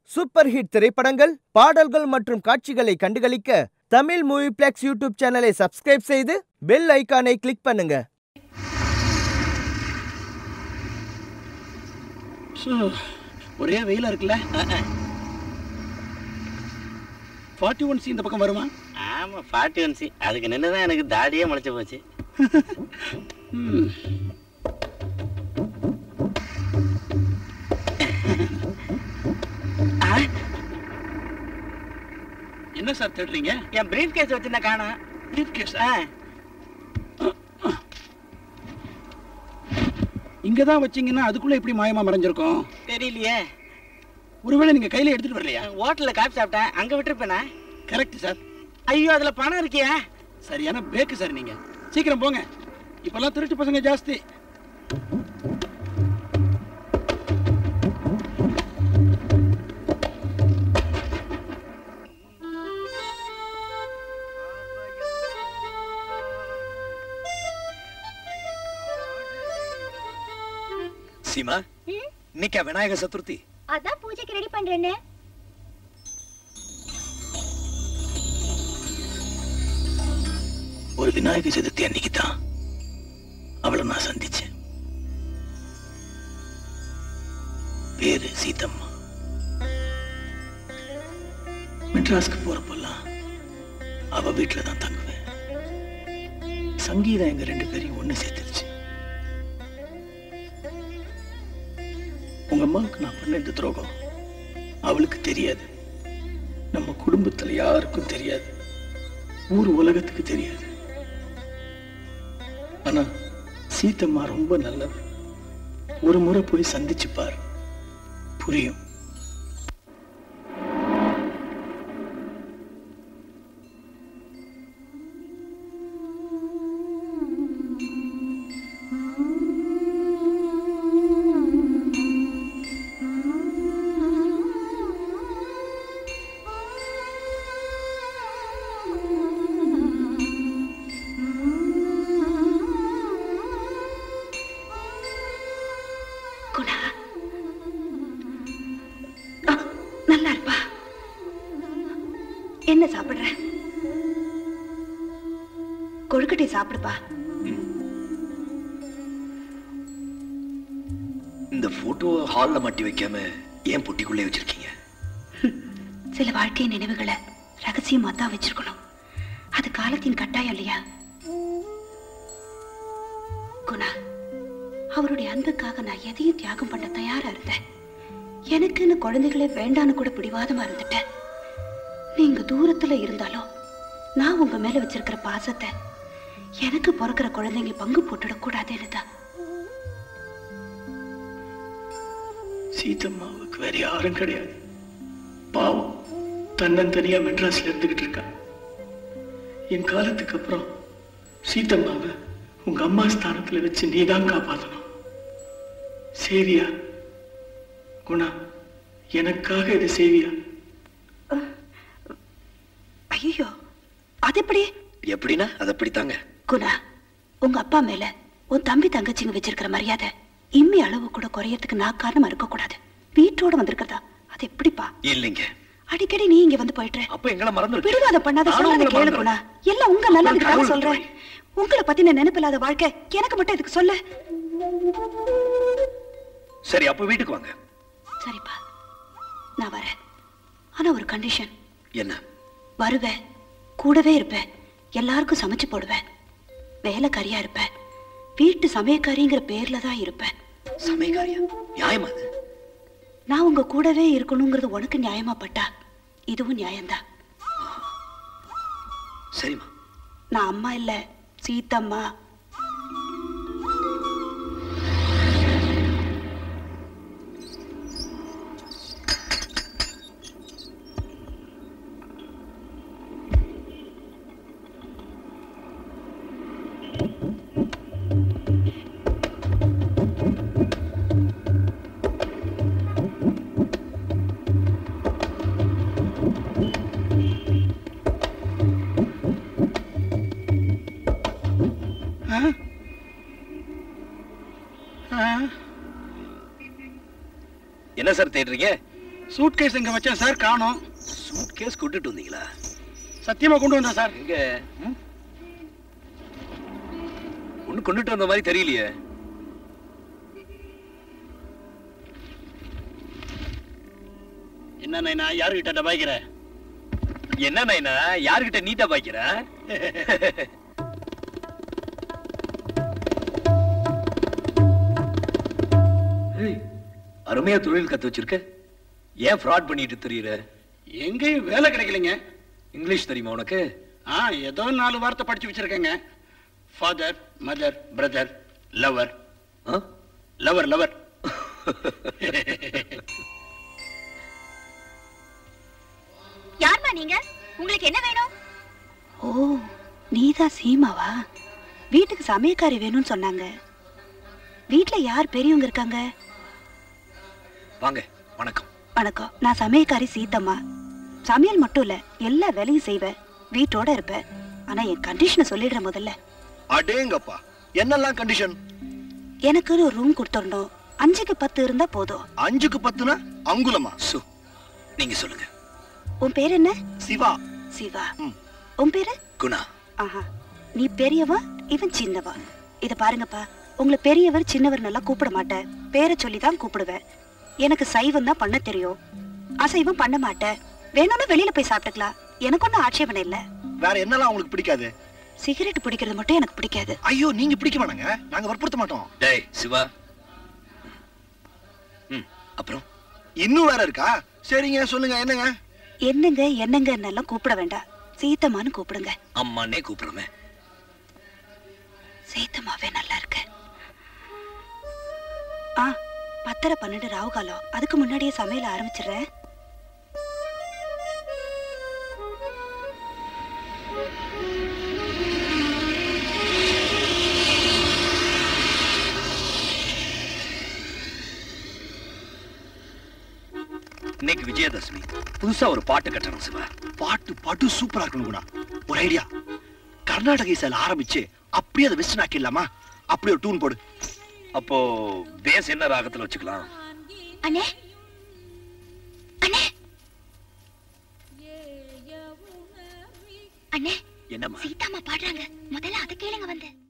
Super hit திரைப்படங்கள், பாடல்கள் மற்றும் காட்சிகளை கண்டுகளிக்க தமிழ் மூவிப்ளெக்ஸ் யூடியூப் சேனலை சப்ஸ்கிரைப் செய்து பெல் ஐகானை கிளிக் பண்ணுங்க. ஒரே வெயிலா இருக்குல்ல. 41C இந்த பக்கம் வருமா? ஆமா 41C. அதுக்கு நின்னுதான் எனக்கு தாடியே முளைச்சு போச்சு. என்ன சார் தேடுறீங்க? என் பிரீஃப் கேஸ் வச்சிருந்தா காணோம். பிரீஃப் கேஸ் இங்கதான் வச்சீங்கன்னா அதுக்குள்ள எப்படி மாயமா மறைஞ்சிருக்கும் தெரியலையே. ஒருவேளை நீங்க கையில எடுத்துட்டு வரலையா? ஹோட்டல்ல காப்பி சாப்பிட்டேன், அங்க விட்டுருப்பேனா? Correct sir. ஐயோ அதுல பணம் இருக்கியா? சரியான பேக்கு சார் நீங்க. சீக்கிரம் போங்க, இப்பெல்லாம் திருட்டு பசங்க ஜாஸ்தி. சீமா, இன்னைக்கு விநாயகர் சதுர்த்தி. அதான் பூஜைக்கு ரெடி பண்றேனே. ஒரு விநாயகர் சதுர்த்தி அன்னைக்கு தான் அவளை நான் சந்திச்சேன். பேரு சீதம்மா. மெட்ராஸ்க்கு போறப்பெல்லாம் அவ வீட்டுல தான் தங்குவேன். சங்கீதம் எங்க ரெண்டு பேரையும் ஒண்ணு சேர்த்துருச்சு. உங்க அம்மாவுக்கு நான் பண்ண இந்த துரோகம் அவளுக்கு தெரியாது. நம்ம குடும்பத்துல யாருக்கும் தெரியாது. ஊர் உலகத்துக்கு தெரியாது. ஆனா சீதம்மா ரொம்ப நல்லது. ஒரு முறை போய் சந்திச்சு பாரு, புரியும். என்ன சாப்பிடுற? கொழுக்கட்டை சாப்பிடுப்பா. இந்த போட்டோ ஹால்ல மாட்டி வைக்காம ஏன் பொட்டிக்குள்ளே வச்சிருக்கீங்க? சில வாழ்க்கை நினைவுகளை ரகசியமா தான் வச்சிருக்கணும். அது காலத்தின் கட்டாயம் இல்லையா? குணா, அவருடைய அன்புக்காக நான் எதையும் தியாகம் பண்ண தயாரா இருந்தேன். எனக்குன்னு குழந்தைகளே வேண்டான்னு கூட பிடிவாதமா இருந்துட்டேன். நீங்க தூரத்துல இருந்தாலும் நான் உங்க மேல வச்சிருக்கிற பாசத்தை எனக்கு பிறக்கிற குழந்தைங்க பங்கு போட்டுடக்கூடாதுன்னு தான். சீதம்மாவுக்கு வேற யாரும் கிடையாது. பாவம் தன்னந்தனியா மெட்ராஸ்ல இருந்துகிட்டு இருக்கா. என் காலத்துக்கு அப்புறம் சீதம்மாவை உங்க அம்மா ஸ்தானத்துல வச்சு நீதான் காப்பாற்றணும். சேவியா? குணா, எனக்காக இதை சேவியா? ஐயோ, அது எப்படி? எப்படின்னா அது அப்படித்தாங்க. குணா, உங்க அப்பா மேல உன் தம்பி தங்கச்சிங்க வச்சிருக்கிற மரியாதை இம்மி அளவு கூட குறையறதுக்கு நான் காரணமா இருக்க கூடாது. வீட்டோட வந்திருக்கிறதா? அது எப்படிப்பா? இல்லைங்க, அடிக்கடி நீ இங்க வந்து போயிட்டு அப்ப எங்களை மறந்து பிடிவாத பண்ணாத. சொல்றத கேளு குணா. எல்லாம் உங்க நல்லதுக்காக சொல்றேன். உங்களை பத்தின நினைப்பில்லாத வாழ்க்கை எனக்கு மட்டும் இதுக்கு சொல்ல. சரி, அப்ப வீட்டுக்கு வாங்க. சரிப்பா, நான் வரேன். ஆனா ஒரு கண்டிஷன். என்ன? வருவேன், கூடவே இருப்பேன், எல்லாருக்கும் சமைச்சு போடுவேன், வேலைக்காரியா இருப்பேன், வீட்டு சமயக்காரிங்கிற பேர்ல தான் இருப்பேன். சமயக்காரியா? நியாயமா? நான் உங்க கூடவே இருக்கணுங்கிறது உனக்கு நியாயமா பட்டா இதுவும் நியாயம்தான். சரிம்மா. நான் அம்மா இல்ல, சீதம்மா. என்ன சார் தேடுறீங்க? சூட் கேஸ் எங்க வச்சேன் சார், காணோம். சூட் கேஸ் கொண்டுட்டு வந்தீங்களா? சத்தியமா கொண்டு வந்தேன் சார். எங்க ஒண்ணு கொண்டுட்டு வந்த மாதிரி தெரியலையே. என்ன நைனா யாருகிட்ட டபாய்க்கிற? என்ன நைனா யாருகிட்ட நீட்டா பாய்க்கிற? அருமையா தொழில் கத்து வச்சிருக்க. ஏன் ஃப்ராட் பண்ணிட்டு தெரியற? எங்கேயும் வேலை கிடைக்கலைங்க. இங்கிலீஷ் தெரியுமா உனக்கு? ஏதோ 4 வார்த்தை படிச்சு வச்சிருக்கேங்க. Father, mother, brother, lover. Lover lover. யார்மா நீங்க? உங்களுக்கு என்ன வேணும்? ஓ, நீதான் சீமாவா? வீட்டுக்கு சமையக்காரி வேணும்னு சொன்னாங்க. வீட்டுல யார் பெரியவங்க இருக்காங்க? வாங்க. வணக்கம். வணக்கம். நான் சமையக்காரி சீத்தம்மா. சமையல் மட்டும் இல்ல, எல்லா வேலையும் செய்வேன், வீட்டோட இருப்பேன். ஆனா என் கண்டிஷனை சொல்லிடுற முதல்ல. அடேங்கப்பா, என்னெல்லாம் கண்டிஷன்? எனக்கு ஒரு ரூம் கொடுத்துடணும். 5க்கு 10 இருந்தா போதும். 5க்கு 10னா அங்குலமா? நீங்க சொல்லுங்க. உன் பேர் என்ன? சிவா. சிவா. உன் பேரு? குணா. ஆஹா. நீ பெரியவா, இவன் சின்னவா. இத பாருங்கப்பா, உங்களை பெரியவர் சின்னவர் நல்லா கூப்பிட மாட்டேன், பேரை சொல்லிதான் கூப்பிடுவேன். எனக்கு சைவம் தான் பண்ண தெரியும், அசைவம் பண்ண மாட்டேன். வேணும்னு வெளியில போய் சாப்பிட்டுக்கலாம், எனக்கு ஒன்னும் ஆட்சேபனை இல்ல. வேற என்னலாம் உங்களுக்கு பிடிக்காது? சிகரெட் பிடிக்கிறது மட்டும் எனக்கு பிடிக்காது. ஐயோ, நீங்க பிடிக்க வேணாங்க, நாங்க வற்புறுத்த மாட்டோம். டேய் சிவா. அப்புறம் இன்னும் வேற இருக்கா? சரிங்க, சொல்லுங்க. என்னங்க? என்னங்க என்னங்க எல்லாம் கூப்பிட வேண்டாம், சீத்தம்மான்னு கூப்பிடுங்க. அம்மானே கூப்பிடுறமே. சீத்தம்மாவே நல்லா இருக்கு. 10:12 ராவு காலம், அதுக்கு முன்னாடியே சமையல் ஆரம்பிச்சிடுறேன். இன்னைக்கு விஜயதசமி, புதுசா ஒரு பாட்டு கட்டணும் சிவா. பாட்டு சூப்பரா இருக்கணும் குணா. ஒரு ஐடியா, கர்நாடக இசையில ஆரம்பிச்சு அப்படியே அதை வெஸ்டர்ன் ஆக்கிடலாமா? அப்படியே ஒரு டூன் போடு. அப்போ பேஸ் என்ன ராகத்துல வச்சுக்கலாம்? அண்ணே அண்ணே அண்ணே, என்னம்மா? சீதாம்மா பாடுறாங்க, முதல்ல அதை கேளுங்க வந்து.